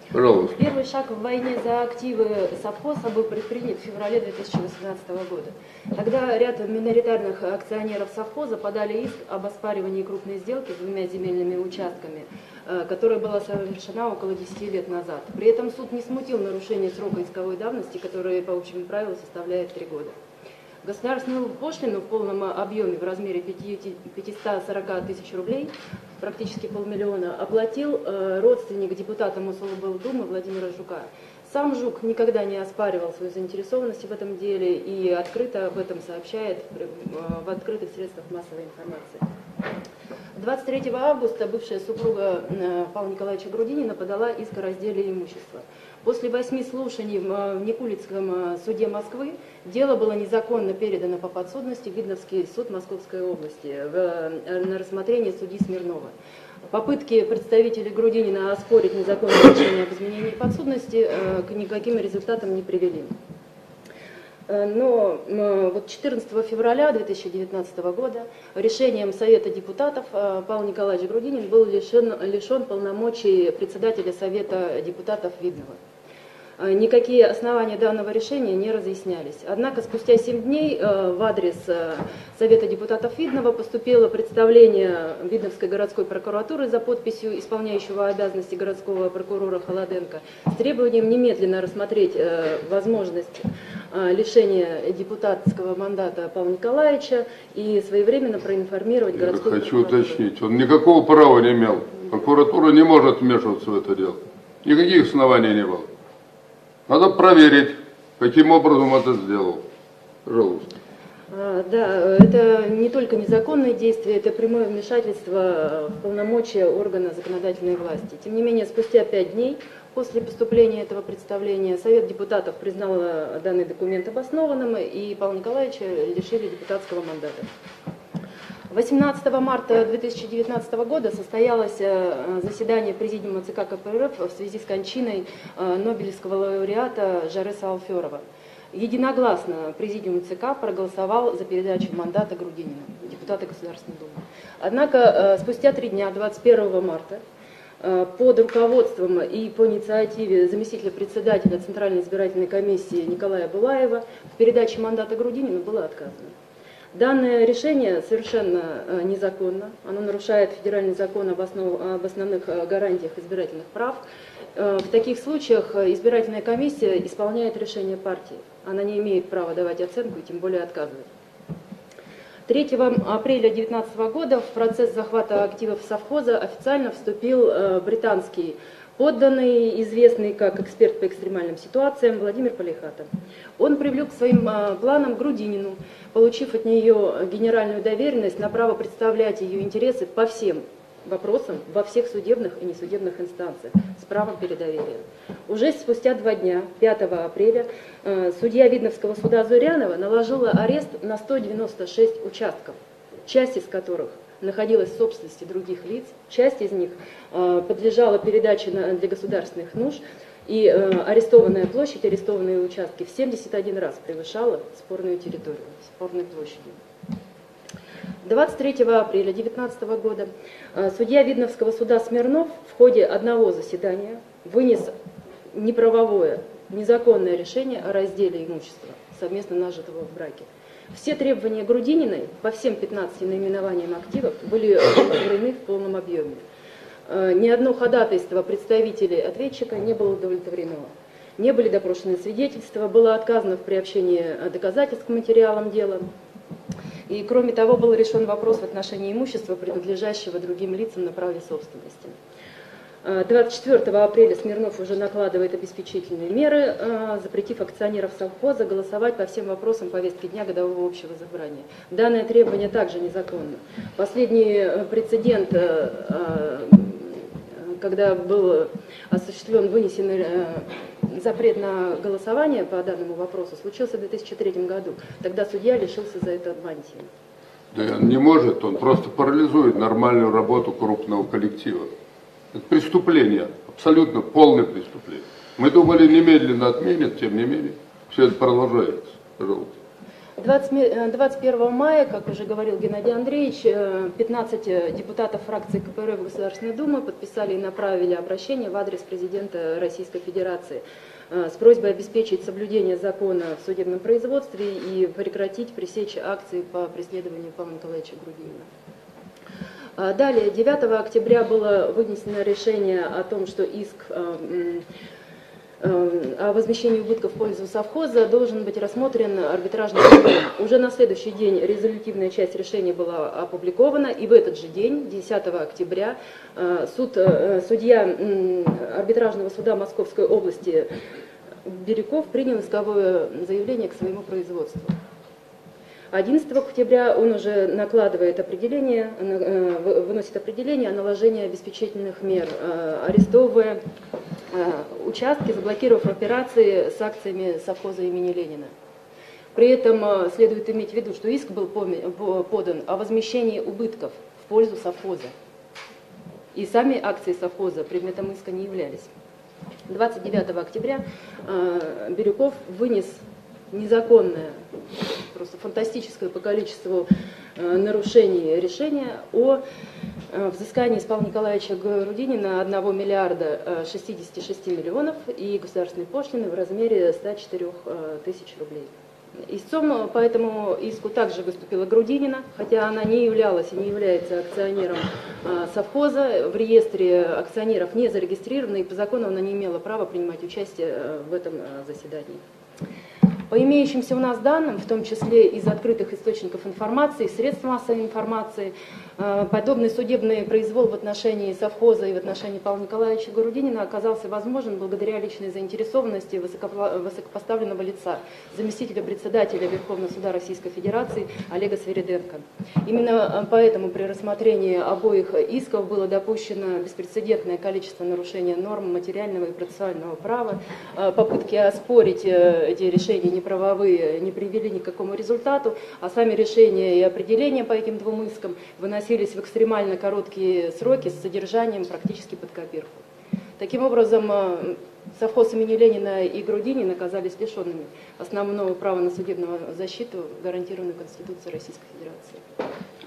Пожалуйста. Первый шаг в войне за активы совхоза был предпринят в феврале 2018 года. Тогда ряд миноритарных акционеров совхоза подали иск об оспаривании крупной сделки с двумя земельными участками, которая была совершена около 10 лет назад. При этом суд не смутил нарушение срока исковой давности, который по общему правилу составляет 3 года. Государственную пошлину в полном объеме в размере 540 тысяч рублей, практически 500 000, оплатил родственник депутата Мособлдумы Владимира Жука. Сам Жук никогда не оспаривал свою заинтересованность в этом деле и открыто об этом сообщает в открытых средствах массовой информации. 23 августа бывшая супруга Павла Николаевича Грудинина подала иск о разделе имущества. После 8 слушаний в Никулицком суде Москвы дело было незаконно передано по подсудности в Видновский суд Московской области на рассмотрение судьи Смирнова. Попытки представителей Грудинина оспорить незаконное решение об изменении подсудности к никаким результатам не привели. Но вот 14 февраля 2019 года решением Совета депутатов Павел Николаевич Грудинин был лишен полномочий председателя Совета депутатов Видного. Никакие основания данного решения не разъяснялись. Однако спустя 7 дней в адрес Совета депутатов Видного поступило представление Видновской городской прокуратуры за подписью исполняющего обязанности городского прокурора Холоденко с требованием немедленно рассмотреть возможность лишения депутатского мандата Павла Николаевича и своевременно проинформировать городскую прокуратуру. Хочу уточнить, он никакого права не имел. Прокуратура не может вмешиваться в это дело. Никаких оснований не было. Надо проверить, каким образом это сделал. Пожалуйста. Да, это не только незаконные действия, это прямое вмешательство в полномочия органа законодательной власти. Тем не менее, спустя 5 дней после поступления этого представления Совет депутатов признал данный документ обоснованным, и Павла Николаевича лишили депутатского мандата. 18 марта 2019 года состоялось заседание Президиума ЦК КПРФ в связи с кончиной Нобелевского лауреата Жареса Алферова. Единогласно Президиум ЦК проголосовал за передачу мандата Грудинину, депутата Государственной Думы. Однако спустя 3 дня, 21 марта, под руководством и по инициативе заместителя председателя Центральной избирательной комиссии Николая Булаева в передаче мандата Грудинину было отказано. Данное решение совершенно незаконно, оно нарушает федеральный закон об основных гарантиях избирательных прав. В таких случаях избирательная комиссия исполняет решение партии, она не имеет права давать оценку и тем более отказывать. 3 апреля 2019 года в процесс захвата активов совхоза официально вступил британский подданный, известный как эксперт по экстремальным ситуациям, Владимир Полихата. Он привлек к своим планам Грудинину, получив от нее генеральную доверенность на право представлять ее интересы по всем вопросам во всех судебных и несудебных инстанциях с правом передоверия. Уже спустя 2 дня, 5 апреля, судья Видновского суда Зурянова наложила арест на 196 участков, часть из которых находилась в собственности других лиц, часть из них подлежала передаче для государственных нужд, и арестованная площадь, арестованные участки в 71 раз превышала спорную территорию, спорной площадью. 23 апреля 2019 года судья Видновского суда Смирнов в ходе одного заседания вынес неправовое, незаконное решение о разделе имущества, совместно нажитого в браке. Все требования Грудининой по всем 15 наименованиям активов были удовлетворены в полном объеме. Ни одно ходатайство представителей ответчика не было удовлетворено. Не были допрошены свидетельства, было отказано в приобщении доказательств к материалам дела. И кроме того, был решен вопрос в отношении имущества, принадлежащего другим лицам на праве собственности. 24 апреля Смирнов уже накладывает обеспечительные меры, запретив акционеров совхоза голосовать по всем вопросам повестки дня годового общего собрания. Данное требование также незаконно. Последний прецедент, когда был осуществлен, вынесен запрет на голосование по данному вопросу, случился в 2003 году. Тогда судья лишился за это мантии. Да он не может, он просто парализует нормальную работу крупного коллектива. Это преступление, абсолютно полное преступление. Мы думали, немедленно отменят, тем не менее, все это продолжается. Пожалуйста. 21 мая, как уже говорил Геннадий Андреевич, 15 депутатов фракции КПРФ Государственной Думы подписали и направили обращение в адрес президента Российской Федерации с просьбой обеспечить соблюдение закона в судебном производстве и прекратить, пресечь акции по преследованию Павла Николаевича Грудинина. Далее, 9 октября было вынесено решение о том, что иск о возмещении убытков в пользу совхоза должен быть рассмотрен арбитражным судом. Уже на следующий день резолютивная часть решения была опубликована, и в этот же день, 10 октября, судья арбитражного суда Московской области Бирюков принял исковое заявление к своему производству. 11 октября он уже накладывает определение, выносит определение о наложении обеспечительных мер, арестовывая участки, заблокировав операции с акциями совхоза имени Ленина. При этом следует иметь в виду, что иск был подан о возмещении убытков в пользу совхоза. И сами акции совхоза предметом иска не являлись. 29 октября Бирюков вынес незаконное, просто фантастическое по количеству нарушений решения о взыскании с Павла Николаевича Грудинина 1 миллиарда 66 миллионов и государственной пошлины в размере 104 тысяч рублей. Истцом по этому иску также выступила Грудинина, хотя она не являлась и не является акционером совхоза, в реестре акционеров не зарегистрирована, и по закону она не имела права принимать участие в этом заседании. По имеющимся у нас данным, в том числе из открытых источников информации, средств массовой информации, подобный судебный произвол в отношении совхоза и в отношении Павла Николаевича Грудинина оказался возможен благодаря личной заинтересованности высокопоставленного лица, заместителя председателя Верховного суда Российской Федерации Олега Свириденко. Именно поэтому при рассмотрении обоих исков было допущено беспрецедентное количество нарушений норм материального и процессуального права. Попытки оспорить эти решения неправовые не привели ни к какому результату, а сами решения и определения по этим двум искам выносились в экстремально короткие сроки с содержанием практически под копирку. Таким образом, совхоз имени Ленина и Грудинин оказались лишенными основного права на судебную защиту, гарантированную Конституцией Российской Федерации.